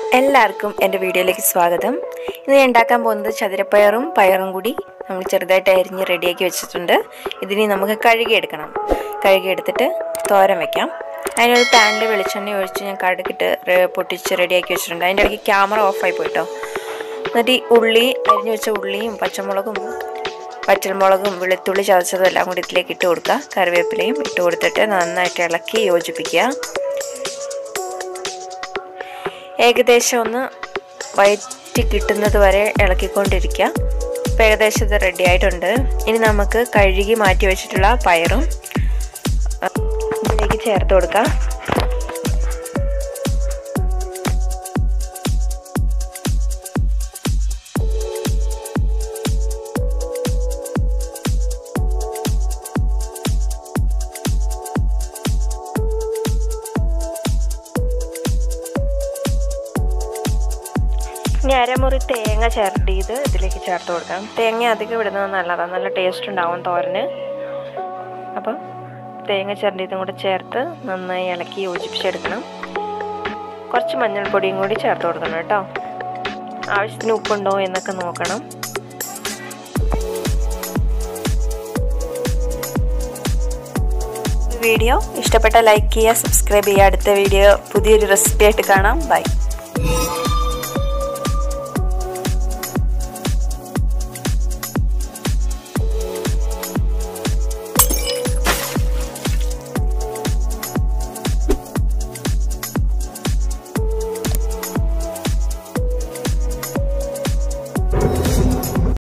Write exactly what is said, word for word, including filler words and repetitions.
എല്ലാവർക്കും എൻ്റെ വീഡിയോയിലേക്ക് സ്വാഗതം. ഇന്ന് ഞാൻ ഉണ്ടാക്കാൻ പോകുന്നത് ചതുരപ്പയറും പയറും കൂടി നമ്മൾ ചെറുതായിട്ട് അരിഞ്ഞ് റെഡിയാക്കി വെച്ചിട്ടുണ്ട്. ഇതിനി നമുക്ക് കഴുകിയെടുക്കണം. കഴുകിയെടുത്തിട്ട് തോരൻ വയ്ക്കാം. അതിനൊരു പാനിൽ വെളിച്ചെണ്ണ ഒഴിച്ച് ഞാൻ കടുകിട്ട് പൊട്ടിച്ച് റെഡിയാക്കി വെച്ചിട്ടുണ്ട്. അതിൻ്റെ ഇടയ്ക്ക് ക്യാമറ ഓഫായി പോയിട്ടോ. എന്നിട്ട് ഈ ഉള്ളി അരിഞ്ഞ് വെച്ച ഉള്ളിയും പച്ചമുളകും പച്ചമുളകും വെളുത്തുള്ളി ചതച്ചതും എല്ലാം കൂടി ഇതിലേക്ക് ഇട്ട് കൊടുക്കുക. കറിവേപ്പിലയും ഇട്ട് കൊടുത്തിട്ട് നന്നായിട്ട് ഇളക്കി യോജിപ്പിക്കുക. ഏകദേശം ഒന്ന് വയറ്റി കിട്ടുന്നത് വരെ ഇളക്കിക്കൊണ്ടിരിക്കുക. ഇപ്പോൾ ഏകദേശം ഇത് റെഡി ആയിട്ടുണ്ട്. ഇനി നമുക്ക് കഴുകി മാറ്റി വെച്ചിട്ടുള്ള പയറും ഇതിലേക്ക് ചേർത്ത് കൊടുക്കാം. ഇനി അരമുറി തേങ്ങ ചേർത്തിയത് ഇതിലേക്ക് ചേർത്ത് കൊടുക്കാം. തേങ്ങ അധികം ഇടുന്നത് നല്ലതാണ്, നല്ല ടേസ്റ്റ് ഉണ്ടാവും തോരന്. അപ്പം തേങ്ങ ചേർത്തിയതും കൂടെ ചേർത്ത് നന്നായി ഇളക്കി യോജിപ്പിച്ചെടുക്കണം. കുറച്ച് മഞ്ഞൾപ്പൊടിയും കൂടി ചേർത്ത് കൊടുക്കണം കേട്ടോ. ആവശ്യത്തിന് ഉപ്പുണ്ടോ എന്നൊക്കെ നോക്കണം. വീഡിയോ ഇഷ്ടപ്പെട്ട ലൈക്ക് ചെയ്യുക, സബ്സ്ക്രൈബ് ചെയ്യുക. അടുത്ത വീഡിയോ പുതിയൊരു റെസിപ്പി ആയിട്ട് കാണാം. ബൈ.